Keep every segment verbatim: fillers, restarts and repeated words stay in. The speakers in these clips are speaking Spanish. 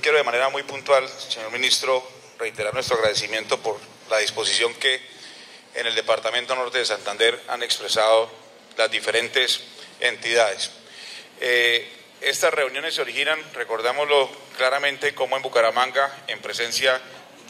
quiero de manera muy puntual, señor ministro, reiterar nuestro agradecimiento por la disposición que en el Departamento Norte de Santander han expresado las diferentes entidades. Eh, estas reuniones se originan, recordámoslo claramente, como en Bucaramanga, en presencia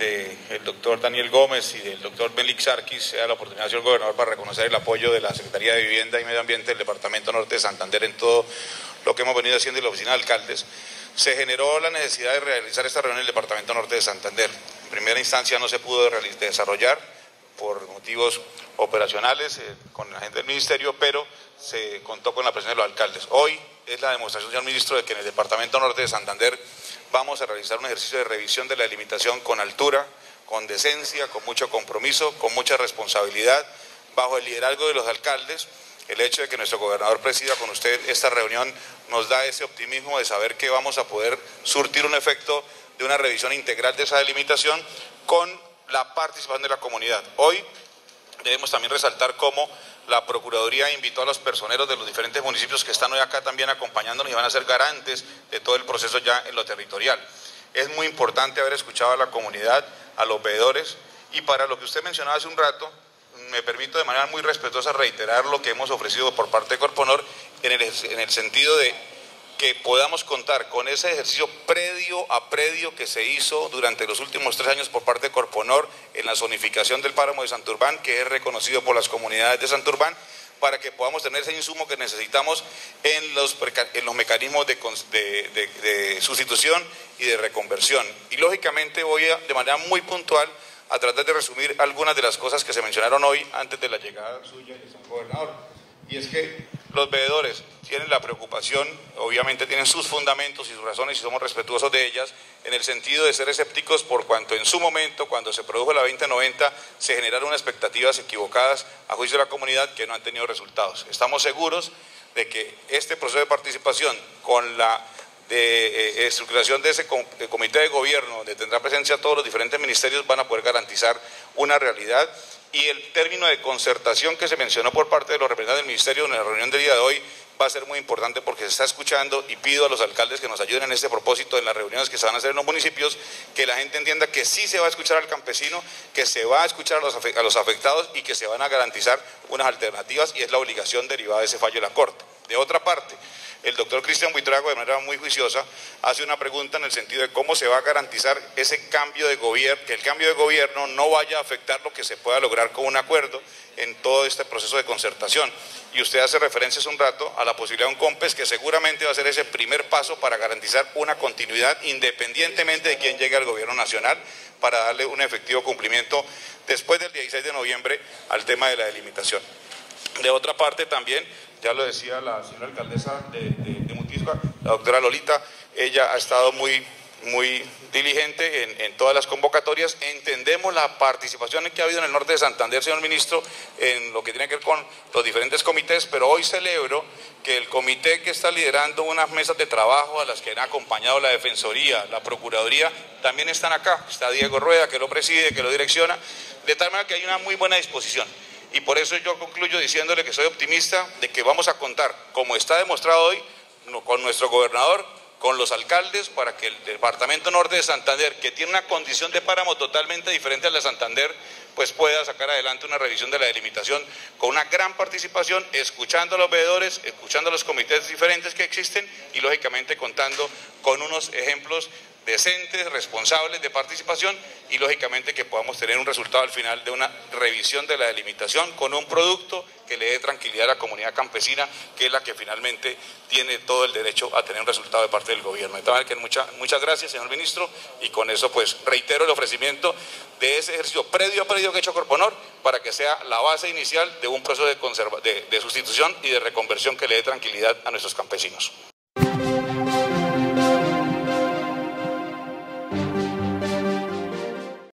del doctor Daniel Gómez y del doctor Belix Sarkis, se da la oportunidad, señor gobernador, para reconocer el apoyo de la Secretaría de Vivienda y Medio Ambiente del Departamento Norte de Santander en todo lo que hemos venido haciendo en la Oficina de Alcaldes. Se generó la necesidad de realizar esta reunión en el Departamento Norte de Santander. En primera instancia no se pudo desarrollar por motivos operacionales eh, con la gente del Ministerio, pero se contó con la presencia de los alcaldes. Hoy es la demostración, señor ministro, de que en el Departamento Norte de Santander vamos a realizar un ejercicio de revisión de la delimitación con altura, con decencia, con mucho compromiso, con mucha responsabilidad, bajo el liderazgo de los alcaldes. El hecho de que nuestro gobernador presida con usted esta reunión nos da ese optimismo de saber que vamos a poder surtir un efecto de una revisión integral de esa delimitación con la participación de la comunidad. Hoy debemos también resaltar cómo la Procuraduría invitó a los personeros de los diferentes municipios que están hoy acá también acompañándonos y van a ser garantes de todo el proceso ya en lo territorial. Es muy importante haber escuchado a la comunidad, a los veedores, y para lo que usted mencionaba hace un rato, me permito de manera muy respetuosa reiterar lo que hemos ofrecido por parte de Corponor en el, en el sentido de que podamos contar con ese ejercicio predio a predio que se hizo durante los últimos tres años por parte de Corponor en la zonificación del páramo de Santurbán, que es reconocido por las comunidades de Santurbán, para que podamos tener ese insumo que necesitamos en los, en los mecanismos de, de, de, de sustitución y de reconversión. Y lógicamente voy a, de manera muy puntual, a tratar de resumir algunas de las cosas que se mencionaron hoy antes de la llegada suya y del señor gobernador. Y es que los veedores tienen la preocupación, obviamente tienen sus fundamentos y sus razones y somos respetuosos de ellas, en el sentido de ser escépticos por cuanto en su momento, cuando se produjo la veinte noventa, se generaron expectativas equivocadas a juicio de la comunidad que no han tenido resultados. Estamos seguros de que este proceso de participación con la de eh, estructuración de ese com de comité de gobierno, donde tendrá presencia todos los diferentes ministerios, van a poder garantizar una realidad. Y el término de concertación que se mencionó por parte de los representantes del Ministerio en la reunión del día de hoy va a ser muy importante porque se está escuchando, y pido a los alcaldes que nos ayuden en este propósito en las reuniones que se van a hacer en los municipios, que la gente entienda que sí se va a escuchar al campesino, que se va a escuchar a los, a los afectados y que se van a garantizar unas alternativas, y es la obligación derivada de ese fallo de la Corte. De otra parte, el doctor Cristian Buitrago, de manera muy juiciosa, hace una pregunta en el sentido de cómo se va a garantizar ese cambio de gobierno, que el cambio de gobierno no vaya a afectar lo que se pueda lograr con un acuerdo en todo este proceso de concertación. Y usted hace referencia hace un rato a la posibilidad de un COMPES, que seguramente va a ser ese primer paso para garantizar una continuidad independientemente de quién llegue al gobierno nacional, para darle un efectivo cumplimiento después del dieciséis de noviembre al tema de la delimitación. De otra parte también, ya lo decía la señora alcaldesa de, de, de Mutisca, la doctora Lolita, ella ha estado muy, muy diligente en, en todas las convocatorias. Entendemos la participación que ha habido en el norte de Santander, señor ministro, en lo que tiene que ver con los diferentes comités, pero hoy celebro que el comité que está liderando unas mesas de trabajo a las que han acompañado la Defensoría, la Procuraduría, también están acá. Está Diego Rueda, que lo preside, que lo direcciona, de tal manera que hay una muy buena disposición. Y por eso yo concluyo diciéndole que soy optimista de que vamos a contar, como está demostrado hoy, con nuestro gobernador, con los alcaldes, para que el Departamento Norte de Santander, que tiene una condición de páramo totalmente diferente a la de Santander, pues pueda sacar adelante una revisión de la delimitación con una gran participación, escuchando a los veedores, escuchando a los comités diferentes que existen y lógicamente contando con unos ejemplos decentes, responsables de participación, y lógicamente que podamos tener un resultado al final de una revisión de la delimitación con un producto que le dé tranquilidad a la comunidad campesina, que es la que finalmente tiene todo el derecho a tener un resultado de parte del gobierno. De tal manera que mucha, muchas gracias, señor ministro, y con eso pues reitero el ofrecimiento de ese ejercicio predio a predio que ha hecho Corponor para que sea la base inicial de un proceso de, conserva, de, de sustitución y de reconversión que le dé tranquilidad a nuestros campesinos.